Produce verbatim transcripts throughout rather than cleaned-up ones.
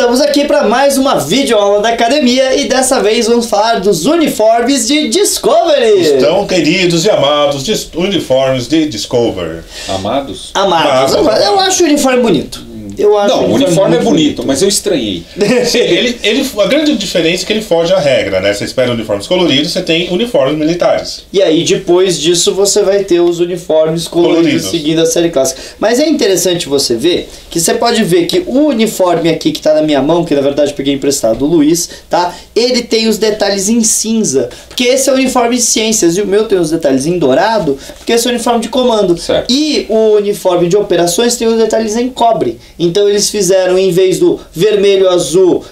Estamos aqui para mais uma videoaula da academia e dessa vez vamos falar dos uniformes de Discovery. Estão queridos e amados dis uniformes de Discovery. Amados? Amados. Amados. Eu acho o uniforme bonito. Eu acho Não, o uniforme é bonito, bonito, mas eu estranhei. Sim, ele, ele, a grande diferença é que ele foge à regra, né? Você espera uniformes coloridos, você tem uniformes militares. E aí depois disso você vai ter os uniformes coloridos, coloridos. seguindo a série clássica. Mas é interessante você ver que você pode ver que o uniforme aqui que tá na minha mão, que na verdade eu peguei emprestado do Luiz, tá? Ele tem os detalhes em cinza, porque esse é o uniforme de ciências, e o meu tem os detalhes em dourado, porque esse é o uniforme de comando. Certo. E o uniforme de operações tem os detalhes em cobre. Então eles fizeram, em vez do vermelho, azul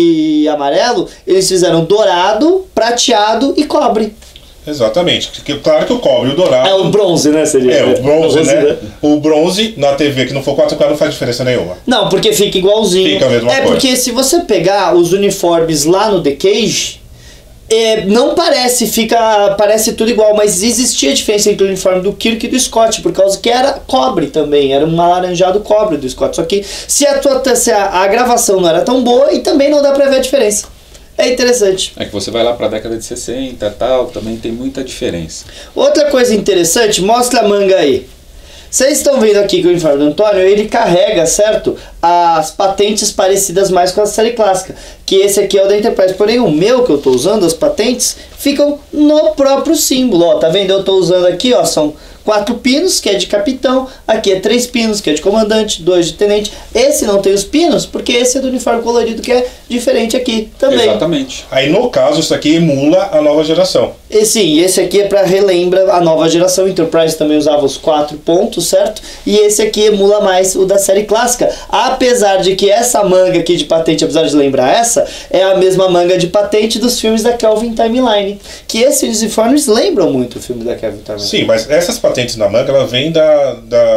e amarelo, eles fizeram dourado, prateado e cobre. Exatamente. Claro que o cobre e o dourado... É o bronze, né? Seria, é, o bronze, bronze né? né? O bronze na T V que não for quatro K não faz diferença nenhuma. Não, porque fica igualzinho. Fica a mesma é coisa. Porque se você pegar os uniformes lá no The Cage... É, não parece, fica, parece tudo igual, mas existia diferença entre o uniforme do Kirk e do Scott, por causa que era cobre também, era um alaranjado cobre do Scott, só que se a, tua, se a, a gravação não era tão boa, e também não dá pra ver a diferença. É interessante. É que você vai lá pra década de sessenta e tal, também tem muita diferença. Outra coisa interessante, mostra a manga aí. Vocês estão vendo aqui que o uniforme do Antônio, ele carrega, certo? As patentes parecidas mais com a série clássica. Que esse aqui é o da Enterprise. Porém, o meu que eu estou usando, as patentes, ficam no próprio símbolo. Ó, tá vendo? Eu estou usando aqui, ó, são quatro pinos, que é de capitão. Aqui é três pinos, que é de comandante, dois de tenente. Esse não tem os pinos, porque esse é do uniforme colorido, que é diferente aqui também. Exatamente. Aí, no caso, isso aqui emula a nova geração. E sim, esse aqui é para relembra a nova geração. Enterprise também usava os quatro pontos, certo? E esse aqui emula mais o da série clássica. Apesar de que essa manga aqui de patente, apesar de lembrar essa, é a mesma manga de patente dos filmes da Kelvin Timeline. Que esses uniformes lembram muito o filme da Kelvin Timeline. Sim, mas essas patentes na manga, elas vêm da...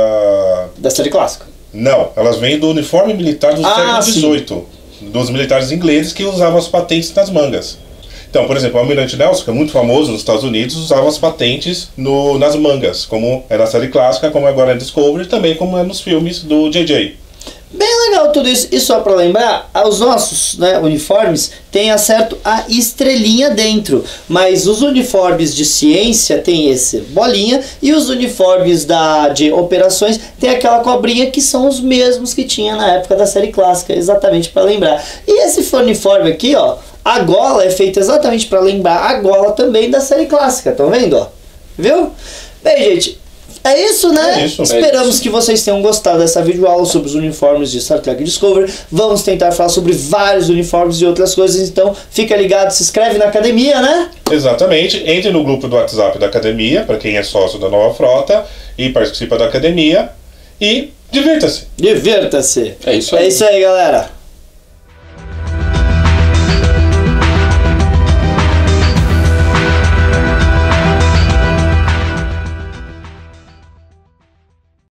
Da, da série clássica. Não, elas vêm do uniforme militar do ah, século dezoito. Dos militares ingleses que usavam as patentes nas mangas. Então, por exemplo, o Almirante Nelson, que é muito famoso nos Estados Unidos, usava as patentes no, nas mangas, como é na série clássica, como agora é Discovery, também como é nos filmes do J J. Bem legal tudo isso. E só para lembrar, os nossos, né, uniformes têm acerto a estrelinha dentro, mas os uniformes de ciência tem esse bolinha e os uniformes da, de operações tem aquela cobrinha, que são os mesmos que tinha na época da série clássica, exatamente para lembrar. E esse uniforme aqui, ó, a gola é feita exatamente para lembrar a gola também da série clássica, estão vendo? Ó? Viu? Bem, gente, é isso, né? É isso, Esperamos é isso. que vocês tenham gostado dessa videoaula sobre os uniformes de Star Trek Discovery. Vamos tentar falar sobre vários uniformes e outras coisas, então fica ligado, se inscreve na academia, né? Exatamente, entre no grupo do WhatsApp da academia, para quem é sócio da Nova Frota e participa da academia, e divirta-se. Divirta-se. É isso aí. É isso aí, galera.